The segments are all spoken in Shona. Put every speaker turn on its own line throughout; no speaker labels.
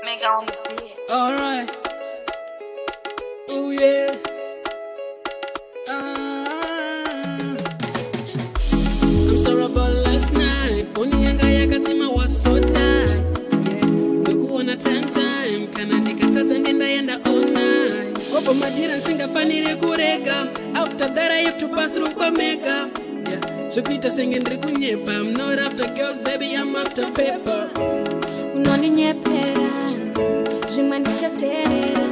Mega on the beat.
Alright. Oh yeah. I'm sorry about last night. Poni yanga yakatima was so tight. Yeah. Ndukuona time kana nikatata ndenda all night. Opo madira singafanire kurega. After that I have to pass through Omega. Yeah. Shukita singing kunyepa. I'm not after girls, baby, I'm after paper.
Unoninyepera, jimandisha terera.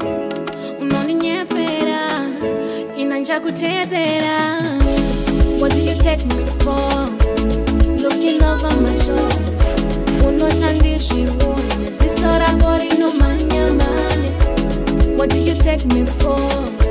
Unoninyepera, inanja kutetera. What do you take me for? Looking over my shoulder. Unotandishi wone, zisora gori no manya manya. What do you take me for?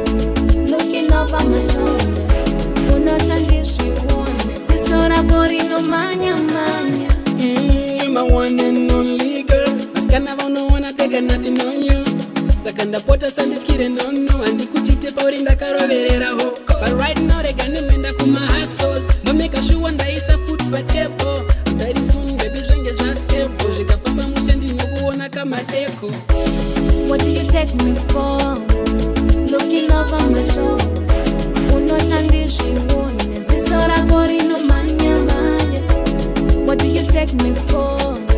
Looking over my shoulder. Unotandishi wone, zisora gori no manya manya.
You're my one and only girl. Maskana vano wanna take nothing on you. Sakanda pota sandit kire no no. Andi kuchite paurinda karoverera hoko. But right now they gonna menda kuma hustles. No make a shoe and isa food per table. Very soon baby renge just stable. Jika pamba mushendi nokuona kama deko.
What do you take me for? Looking over my shoulder. Unotandishi wone, zisora gori no manya manya. What do you take me for?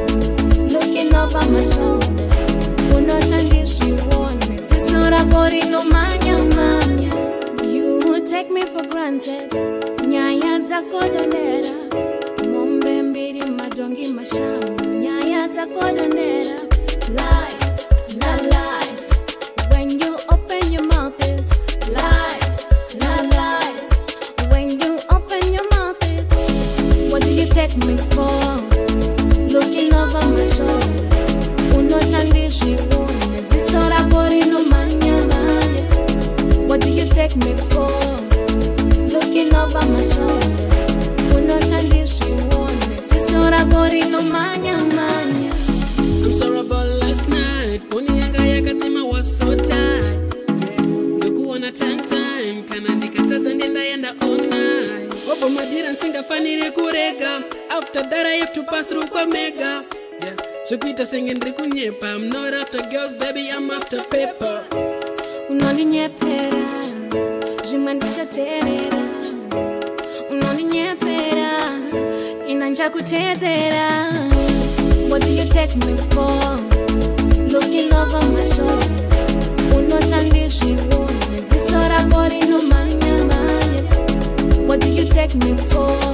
Looking over my shoulder. Unotandishi wone, zisora gori no manya manya. You take me for granted. Nyaya zakodonera. Mombe mbiri madongi mashamu. Nyaya zakodonera. Lies, la lies. When you open your mouth it's lies, la lies. When you open your mouth it's what do you take me for? Looking over my shoulder. Unotandishi wone, zisora gori no manya manya. What do you take me for? Looking over my shoulder. Unotandishi wone, zisora gori no manya manya.
I'm sorry about last night. Poni yanga yakatima was so tight. Yeah. Ndukuona time kana nikatata ndenda all night. Opo madira singafanire kurega. After that I have to pass through Omega. Yeah. Shukita singing kunyepa. I'm not after girls, baby, I'm after paper.
Unoninyepera, jimandisha terera. Unoninyepera, inanja kutetera. What do you take me for? Looking over my shoulder. Unotandishi wone, zisora gori no manya manya. What do you take me for?